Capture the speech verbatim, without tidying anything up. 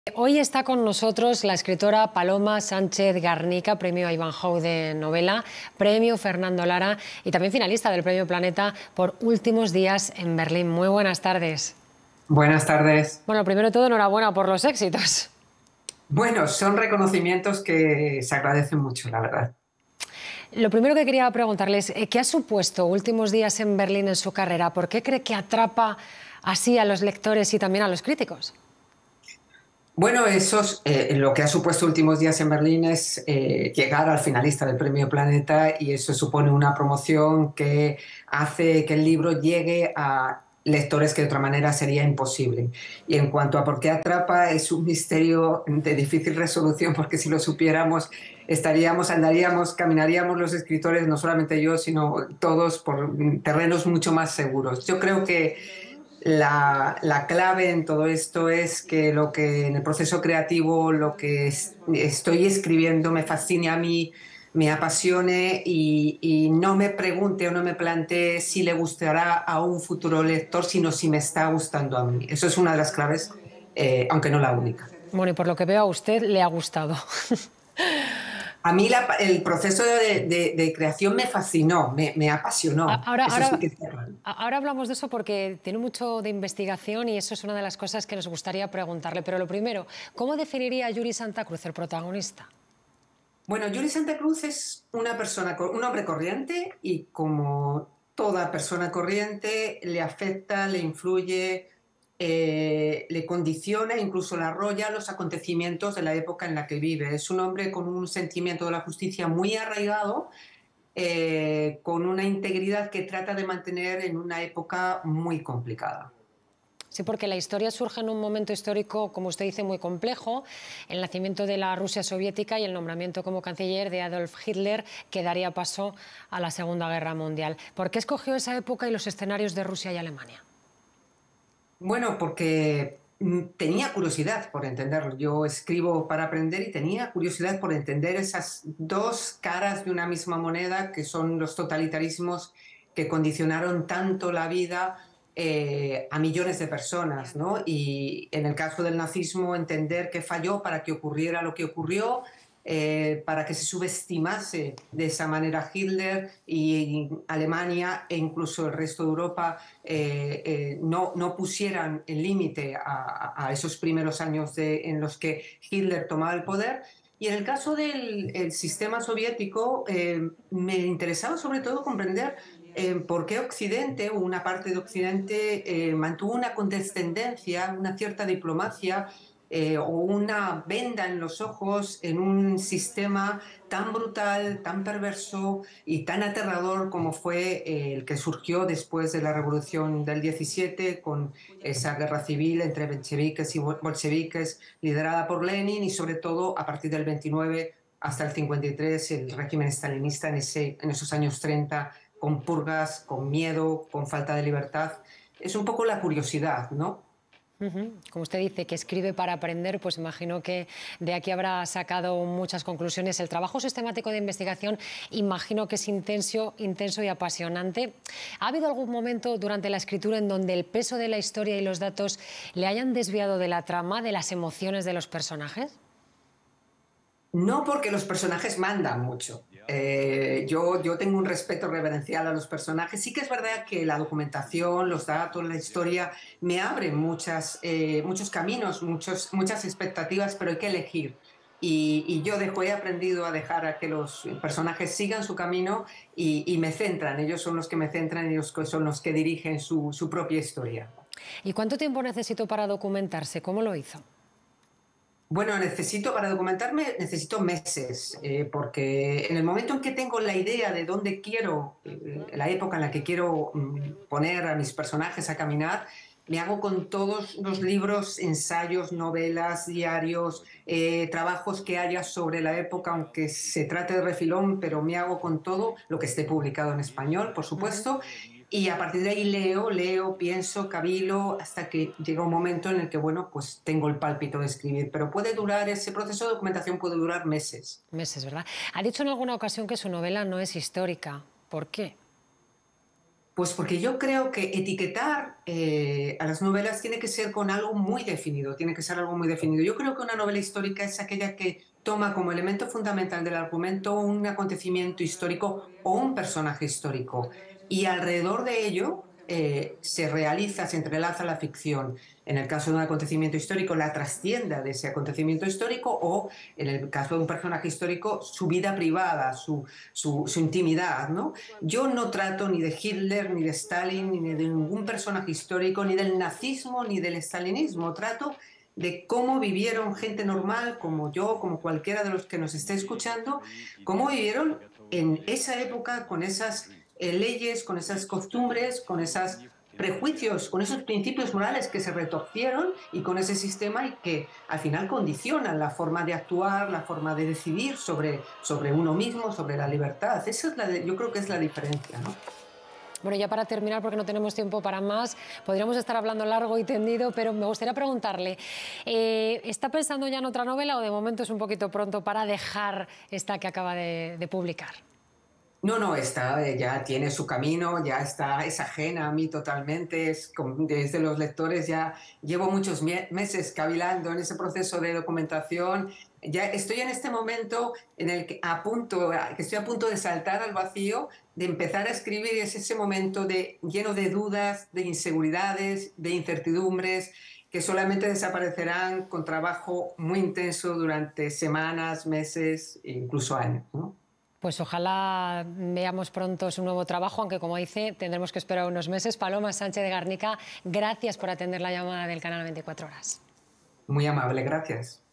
Hoy está con nosotros la escritora Paloma Sánchez Garnica, premio Ivanhoe de novela, premio Fernando Lara y también finalista del premio Planeta por Últimos días en Berlín. Muy buenas tardes. Buenas tardes. Bueno, primero de todo, enhorabuena por los éxitos. Bueno, son reconocimientos que se agradecen mucho, la verdad. Lo primero que quería preguntarles, ¿qué ha supuesto Últimos días en Berlín en su carrera? ¿Por qué cree que atrapa así a los lectores y también a los críticos? Bueno, esos, eh, lo que ha supuesto Últimos días en Berlín es eh, llegar al finalista del Premio Planeta, y eso supone una promoción que hace que el libro llegue a lectores que de otra manera sería imposible. Y en cuanto a por qué atrapa, es un misterio de difícil resolución, porque si lo supiéramos estaríamos, andaríamos, caminaríamos los escritores, no solamente yo, sino todos por terrenos mucho más seguros. Yo creo que La, la clave en todo esto es que lo que en el proceso creativo, lo que es- estoy escribiendo me fascine a mí, me apasione y, y no me pregunte o no me plantee si le gustará a un futuro lector, sino si me está gustando a mí. Eso es una de las claves, eh, aunque no la única. Bueno, y por lo que veo a usted le ha gustado. A mí la- el proceso de, de- de creación me fascinó, me, me apasionó. Ahora, Eso sí ahora, que está claro. ahora hablamos de eso porque tiene mucho de investigación y eso es una de las cosas que nos gustaría preguntarle. Pero lo primero, ¿cómo definiría a Yuri Santa Cruz, el protagonista? Bueno, Yuri Santa Cruz es una persona, un hombre corriente, y como toda persona corriente le afecta, le influye, eh, le condiciona, incluso le arrolla los acontecimientos de la época en la que vive. Es un hombre con un sentimiento de la justicia muy arraigado, eh, con una integridad que trata de mantener en una época muy complicada. Sí, porque la historia surge en un momento histórico, como usted dice, muy complejo, el nacimiento de la Rusia soviética y el nombramiento como canciller de Adolf Hitler, que daría paso a la Segunda Guerra Mundial. ¿Por qué escogió esa época y los escenarios de Rusia y Alemania? Bueno, porque mm, tenía curiosidad por entenderlo. Yo escribo para aprender y tenía curiosidad por entender esas dos caras de una misma moneda, que son los totalitarismos que condicionaron tanto la vida, eh, a millones de personas, ¿no? Y en el caso del nazismo, entender qué falló para que ocurriera lo que ocurrió, eh, para que se subestimase de esa manera Hitler y Alemania e incluso el resto de Europa, eh, eh, no, no pusieran el límite a, a, esos primeros años de, en los que Hitler tomaba el poder. Y en el caso del el sistema soviético, eh, me interesaba sobre todo comprender eh, por qué Occidente, o una parte de Occidente, eh, mantuvo una condescendencia, una cierta diplomacia, eh, o una venda en los ojos en un sistema tan brutal, tan perverso y tan aterrador como fue eh, el que surgió después de la Revolución del diecisiete, con esa guerra civil entre mencheviques y bolcheviques liderada por Lenin, y sobre todo a partir del veintinueve hasta el cincuenta y tres el régimen stalinista en, ese, en esos años treinta, con purgas, con miedo, con falta de libertad. Es un poco la curiosidad, ¿no? Ujú. Como usted dice, que escribe para aprender, pues imagino que de aquí habrá sacado muchas conclusiones. El trabajo sistemático de investigación imagino que es intenso, intenso y apasionante. ¿Ha habido algún momento durante la escritura en donde el peso de la historia y los datos le hayan desviado de la trama, de las emociones de los personajes? No, porque los personajes mandan mucho. Eh, yo, yo tengo un respeto reverencial a los personajes. Sí que es verdad que la documentación, los datos, la historia me abren muchas, eh, muchos caminos, muchos, muchas expectativas, pero hay que elegir. Y, y yo dejo, he aprendido a dejar a que los personajes sigan su camino y, y me centran. Ellos son los que me centran, ellos son los que dirigen su, su propia historia. ¿Y cuánto tiempo necesitó para documentarse? ¿Cómo lo hizo? Bueno, necesito, para documentarme, necesito meses, eh, porque en el momento en que tengo la idea de dónde quiero, eh, la época en la que quiero mm, poner a mis personajes a caminar, me hago con todos los libros, ensayos, novelas, diarios, eh, trabajos que haya sobre la época, aunque se trate de refilón, pero me hago con todo lo que esté publicado en español, por Ujú. supuesto. Y a partir de ahí leo, leo, pienso, cabilo, hasta que llega un momento en el que, bueno, pues tengo el pálpito de escribir. Pero puede durar, ese proceso de documentación puede durar meses. Meses, ¿verdad? Ha dicho en alguna ocasión que su novela no es histórica. ¿Por qué? Pues porque yo creo que etiquetar eh, a las novelas tiene que ser con algo muy definido, tiene que ser algo muy definido. Yo creo que una novela histórica es aquella que toma como elemento fundamental del argumento un acontecimiento histórico o un personaje histórico y alrededor de ello eh, se realiza, se entrelaza la ficción. En el caso de un acontecimiento histórico, la trascienda de ese acontecimiento histórico o, en el caso de un personaje histórico, su vida privada, su, su, su intimidad, ¿no? Yo no trato ni de Hitler, ni de Stalin, ni de ningún personaje histórico, ni del nazismo, ni del stalinismo. Trato de cómo vivieron gente normal, como yo, como cualquiera de los que nos esté escuchando, cómo vivieron en esa época con esas eh, leyes, con esas costumbres, con esos prejuicios, con esos principios morales que se retorcieron y con ese sistema y que al final condicionan la forma de actuar, la forma de decidir sobre, sobre uno mismo, sobre la libertad. Esa es la de, yo creo que es la diferencia, ¿no? Bueno, ya para terminar, porque no tenemos tiempo para más, podríamos estar hablando largo y tendido, pero me gustaría preguntarle, eh, ¿está pensando ya en otra novela o de momento es un poquito pronto para dejar esta que acaba de, de publicar? No, no, está, eh, ya tiene su camino, ya está, es ajena a mí totalmente, es, desde los lectores ya llevo muchos meses cavilando en ese proceso de documentación, ya estoy en este momento en el que, a punto, que estoy a punto de saltar al vacío, de empezar a escribir, es ese momento de, lleno de dudas, de inseguridades, de incertidumbres, que solamente desaparecerán con trabajo muy intenso durante semanas, meses e incluso años, ¿no? Pues ojalá veamos pronto su nuevo trabajo, aunque como dice, tendremos que esperar unos meses. Paloma Sánchez de Garnica, gracias por atender la llamada del canal veinticuatro horas. Muy amable, gracias.